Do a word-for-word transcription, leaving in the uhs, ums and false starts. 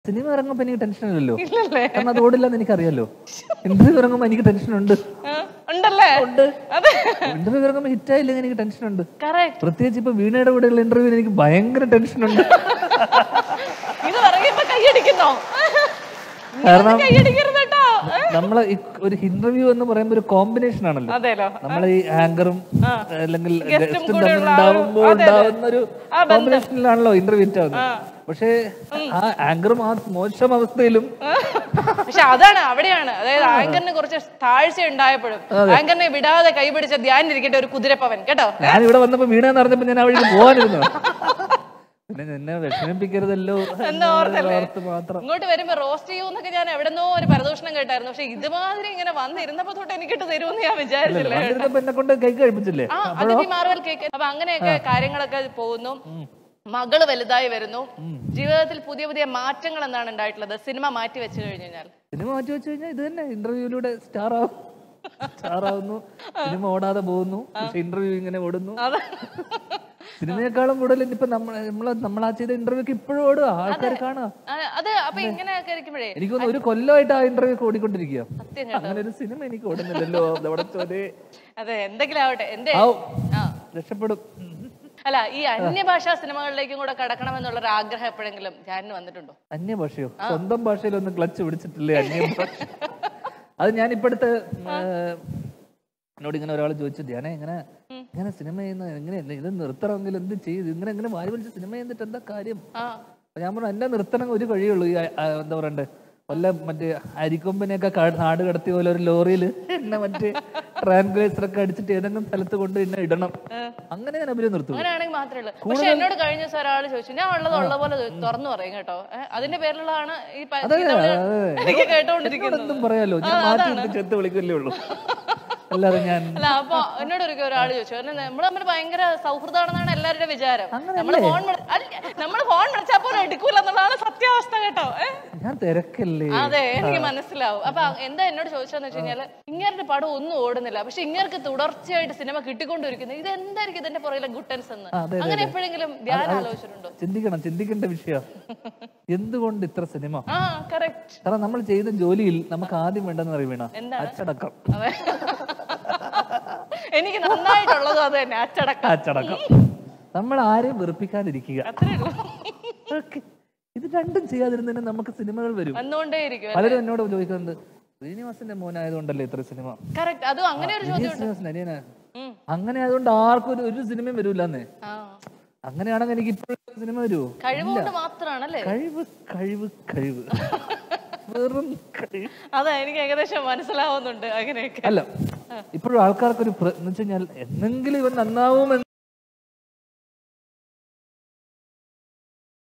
Cinema ഇറങ്ങുമ്പോൾ എനിക്ക് tension ഇല്ലല്ലോ, കാരണം അത് ഓടില്ലെന്ന് എനിക്കറിയാലോ. ഇന്റർവ്യൂ ഇറങ്ങുമ്പോൾ എനിക്ക് ടെൻഷൻ ഉണ്ട്. ഇന്റർവ്യൂ ഇറങ്ങുമ്പോൾ ഹിറ്റായില്ലെങ്കിൽ എനിക്ക് ടെൻഷൻ ഉണ്ട്. പ്രത്യേകിച്ച് ഇപ്പൊ വീണയുടെ കൂടെയുള്ള ഇന്റർവ്യൂ എനിക്ക് ഭയങ്കര ടെൻഷൻ ഉണ്ട്. കാരണം നമ്മള് ഒരു ഇന്റർവ്യൂ എന്ന് പറയുമ്പോ ഒരു കോമ്പിനേഷൻ ആണല്ലോ. നമ്മളെ ഈ ആങ്കറും അല്ലെങ്കിൽ ഗസ്റ്റും തമ്മിൽ ഉണ്ടാവുമ്പോൾ ഉണ്ടാവുന്ന ഒരു കോമ്പിനേഷനിലാണല്ലോ ഇന്റർവ്യൂ ഹിറ്റാവുന്നത്. പക്ഷേ ആ ആങ്കറും ആ മോശം അവസ്ഥയിലും പക്ഷെ അതാണ് അവിടെയാണ്, അതായത് ആങ്കറിന് കുറച്ച് താഴ്ച ഉണ്ടായപ്പോഴും ആങ്കറിനെ വിടാതെ കൈപിടിച്ച ധ്യാനിരിക്കട്ടെ ഒരു കുതിരപ്പവൻ കേട്ടോ. ഞാൻ ഇവിടെ വന്നപ്പോ വീണെന്ന് അറിഞ്ഞപ്പോ ഞാൻ അവിടെ പോകാനിരുന്നു. പിന്നെ എന്നെ വിഷമിപ്പിക്കരുതല്ലോ മാത്രം. ഇങ്ങോട്ട് വരുമ്പോ റോസ്റ്റ് ചെയ്യൂന്നൊക്കെ ഞാൻ എവിടെന്നോ ഒരു പരദൂഷണം കേട്ടായിരുന്നു. പക്ഷെ ഇതുമാതിരി ഇങ്ങനെ വന്നിരുന്നപ്പോ തൊട്ട് എനിക്കിട്ട് തരുമെന്ന് ഞാൻ വിചാരിച്ചില്ല. എന്നെ കൊണ്ട് കേക്ക് കഴിപ്പിച്ചില്ലേ? ആ അതിഥി മാർവൽ കേക്ക്. അപ്പൊ അങ്ങനെയൊക്കെ കാര്യങ്ങളൊക്കെ പോകുന്നു. മകള് വലുതായി വരുന്നു. ജീവിതത്തിൽ പുതിയ പുതിയ മാറ്റങ്ങൾ എന്താണ് ഉണ്ടായിട്ടുള്ളത് സിനിമ മാറ്റി വെച്ചു കഴിഞ്ഞു കഴിഞ്ഞാൽ? സിനിമ മാറ്റി വെച്ചു കഴിഞ്ഞാൽ ഇത് തന്നെ, ഇന്റർവ്യൂയിലൂടെ സ്റ്റാർ ആവും സ്റ്റാർ ആവുന്നു. സിനിമ ഓടാതെ പോകുന്നു, പക്ഷെ ഇന്റർവ്യൂ ഇങ്ങനെ ഓടുന്നു. സിനിമയെക്കാളും കൂടുതൽ ഇപ്പൊ നമ്മള് നമ്മളാ ചെയ്ത ഇന്റർവ്യൂക്ക് ഇപ്പോഴും ഓടുക, ആൾക്കാർ കാണുക. എനിക്ക് ഒരു കൊല്ലമായിട്ട് ആ ഇന്റർവ്യൂ ഒക്കെ ഓടിക്കൊണ്ടിരിക്കുക. അങ്ങനെ ഒരു സിനിമ എനിക്ക് ഓടുന്നില്ലല്ലോ. അതെ, എന്തെങ്കിലും ആവട്ടെ, രക്ഷപ്പെടും. അല്ല, ഈ അന്യഭാഷാ സിനിമകളിലേക്കും കൂടെ കടക്കണം ഒരു ആഗ്രഹം എപ്പോഴെങ്കിലും ധ്യാനിന് വന്നിട്ടുണ്ടോ? അന്യഭാഷയോ? സ്വന്തം ഭാഷയിലൊന്നും ക്ലച്ച് പിടിച്ചിട്ടില്ലേ അന്യഭാഷ? അത് ഞാൻ ഇപ്പോഴത്തെ എന്നോട് ഇങ്ങനെ ഒരാൾ ചോദിച്ചു, ധ്യാന ഇങ്ങനെ ഇങ്ങനെ സിനിമ ചെയ്യുന്ന എങ്ങനെ ഇത് നിർത്തണമെങ്കിൽ എന്ത് ചെയ്ത് ഇങ്ങനെ ഇങ്ങനെ വാരി വലിച്ച് സിനിമ ചെയ്തിട്ട് എന്താ കാര്യം? ഞാൻ പറഞ്ഞു എന്റെ നിർത്തണം ഒരു കഴിയുള്ളൂ. ഈ എന്താ പറയണ്ടേ, വല്ല മറ്റേ അരിക്കൊമ്പനെയൊക്കെ നാട് കടത്തിയ പോലെ ഒരു ലോറിയിൽ എന്നെ മറ്റേ ട്രാൻഗ്ലേസർ ഒക്കെ അടിച്ചിട്ട് ഏതെങ്കിലും സ്ഥലത്ത് കൊണ്ട് എന്നെ ഇടണം, അങ്ങനെ ഞാൻ അഭിനയം നിർത്തും. അങ്ങനെയാണെങ്കിൽ മാത്രമേ ഉള്ളൂ. പക്ഷെ എന്നോട് കഴിഞ്ഞ ദിവസം ഒരാൾ ചോദിച്ചു, ഞാൻ ഉള്ളത് ഉള്ള പോലെ തുറന്നു പറയും കേട്ടോ, അതിന്റെ പേരിലുള്ളതാണ് ഈ കേട്ടോണ്ടിരിക്കുന്നത്. പറയാലോ, ഞാൻ മാറ്റി ചെത്ത് വിളിക്കല്ലേ ഉള്ളൂ. അല്ലാതെ ഞാൻ അല്ല. അപ്പൊ എന്നോട് ഒരിക്കലും ഒരാൾ ചോദിച്ചു, നമ്മള് തമ്മിൽ ഭയങ്കര സൗഹൃദമാണെന്നാണ് എല്ലാവരുടെ വിചാരം. നമ്മള് ഫോൺ നമ്മള് ഫോൺ വിളിച്ചാൽ പോലും എടുക്കൂല എന്നുള്ളതാണ് സത്യാവസ്ഥ കേട്ടോ. ഞാൻ തിരക്കല്ലേ? അതെ, എനിക്ക് മനസ്സിലാവും. അപ്പൊ എന്താ എന്നോട് ചോദിച്ചതെന്ന് വെച്ച് കഴിഞ്ഞാല്, ഇങ്ങനത്തെ പടം ഒന്നും ഓടുന്നില്ല, പക്ഷെ ഇങ്ങർക്ക് തുടർച്ചയായിട്ട് സിനിമ കിട്ടിക്കൊണ്ടിരിക്കുന്നത്, ഇത് എന്തായിരിക്കും ഇതിന്റെ പുറകിലെ ഗുട്ടൻസ് എന്ന് അങ്ങനെ എപ്പോഴെങ്കിലും ധ്യാനം ആലോചിച്ചിട്ടുണ്ടോ? ചിന്തിക്കണം, ചിന്തിക്കേണ്ട വിഷയം. എന്തുകൊണ്ട് ഇത്ര സിനിമ? ആ കറക്റ്റ്. കാരണം നമ്മൾ ചെയ്യുന്ന ജോലിയിൽ നമുക്ക് ആദ്യം വേണ്ടെന്ന് അറിയണ അച്ചടക്കം. എനിക്ക് നന്നായിട്ടുള്ളതും അത് തന്നെ, അച്ചടക്കം. അച്ചടക്കം. നമ്മൾ ആരെയും വെറുപ്പിക്കാതിരിക്കുക, ഇത് രണ്ടും ചെയ്യാതിരുന്നതിന് നമുക്ക് സിനിമകൾ വരും. പലരും എന്നോട് ചോദിക്കുന്നത്, ശ്രീനിവാസന്റെ മോനായതുകൊണ്ടല്ലേ ഇത്ര സിനിമ? അങ്ങനെ ആയതുകൊണ്ട് ആർക്കും ഒരു സിനിമയും വരൂലെന്നേ. അങ്ങനെയാണെങ്കിൽ എനിക്ക് ഇപ്പോഴും സിനിമ വരുമോ? കഴിവ് കഴിവ് കഴിവ് വെറും കഴിവ്. അതാ എനിക്ക് ഏകദേശം മനസ്സിലാവുന്നുണ്ട് അങ്ങനെയൊക്കെ. അല്ല, ഇപ്പോഴും ആൾക്കാർക്കൊരു എന്ന് വെച്ച് കഴിഞ്ഞാൽ എന്നെങ്കിലും ഇവൻ നന്നാവുമെന്ന്